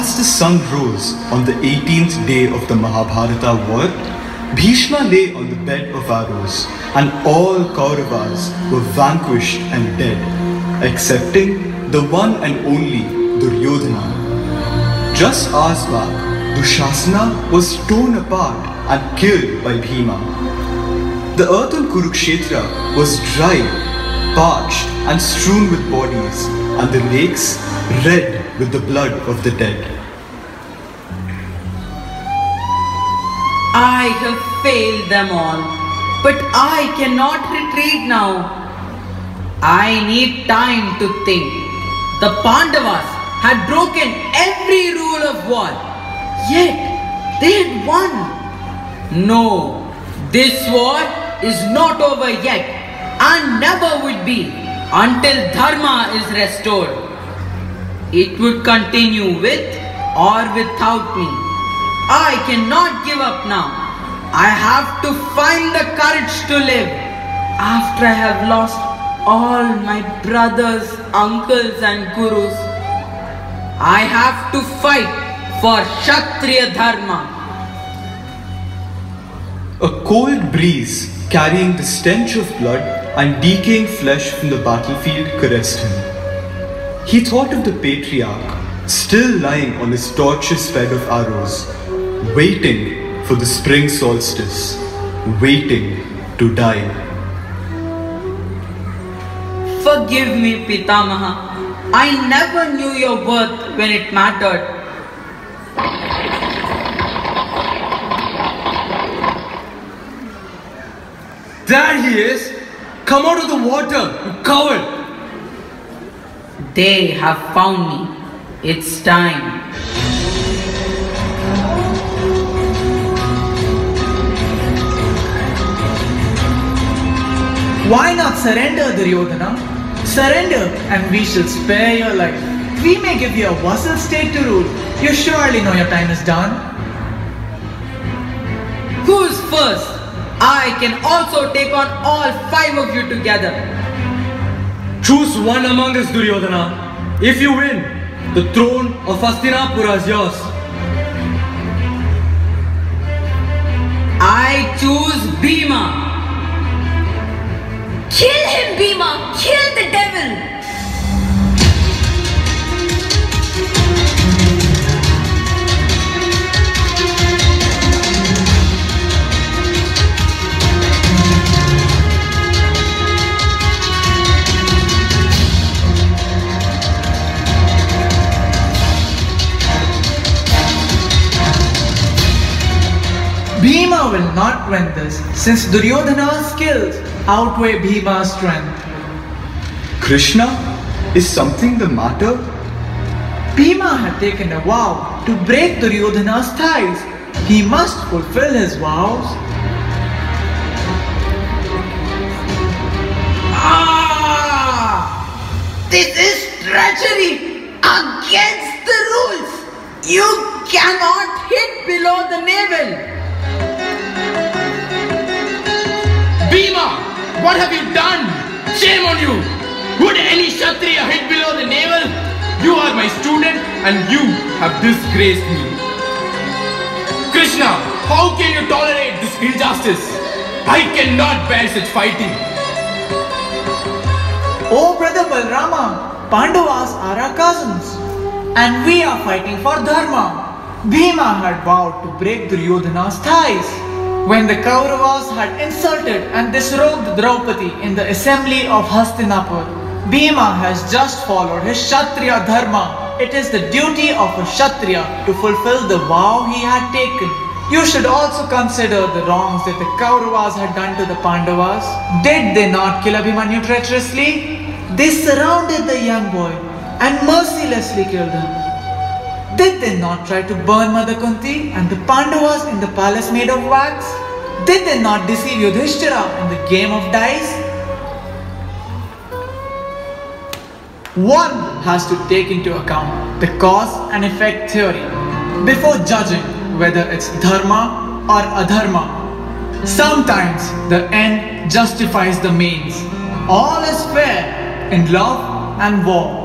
As the sun rose on the 18th day of the Mahabharata war, Bhishma lay on the bed of arrows, and all Kauravas were vanquished and dead, excepting the one and only Duryodhana. Just hours back, Dushasana was torn apart and killed by Bhima. The earth on Kurukshetra was dry, parched and strewn with bodies, and the lakes red with the blood of the dead. I have failed them all, but I cannot retreat now. I need time to think. The Pandavas had broken every rule of war, yet they had won. No, this war is not over yet and never would be until Dharma is restored. It would continue with or without me. I cannot give up now. I have to find the courage to live after I have lost all my brothers, uncles and gurus. I have to fight for Kshatriya Dharma. A cold breeze carrying the stench of blood and decaying flesh from the battlefield caressed him. He thought of the patriarch, still lying on his torturous bed of arrows, waiting for the spring solstice, waiting to die. Forgive me, Pitamaha. I never knew your worth when it mattered. There he is! Come out of the water, you coward! They have found me. It's time. Why not surrender, Duryodhana? Surrender and we shall spare your life. We may give you a vassal state to rule. You surely know your time is done. Who's first? I can also take on all 5 of you together. Choose one among us, Duryodhana. If you win, the throne of Hastinapura is yours. I choose Bhima. Kill him, Bhima! Kill the devil! Bhima will not win this, since Duryodhana's skills outweigh Bhima's strength. Krishna, is something the matter? Bhima had taken a vow to break Duryodhana's ties. He must fulfill his vows. Ah! This is treachery against the rules. You cannot hit below the navel. Bhima! What have you done? Shame on you! Would any Kshatriya hit below the navel? You are my student and you have disgraced me. Krishna, how can you tolerate this injustice? I cannot bear such fighting. Oh brother Balrama, Pandavas are our cousins and we are fighting for Dharma. Bhima had vowed to break Duryodhana's ties. When the Kauravas had insulted and disrobed Draupadi in the assembly of Hastinapur, Bhima has just followed his Kshatriya Dharma. It is the duty of a Kshatriya to fulfill the vow he had taken. You should also consider the wrongs that the Kauravas had done to the Pandavas. Did they not kill Abhimanyu treacherously? They surrounded the young boy and mercilessly killed him. Did they not try to burn Mother Kunti and the Pandavas in the palace made of wax? Did they not deceive Yudhishthira in the game of dice? One has to take into account the cause and effect theory before judging whether it's dharma or adharma. Sometimes the end justifies the means. All is fair in love and war.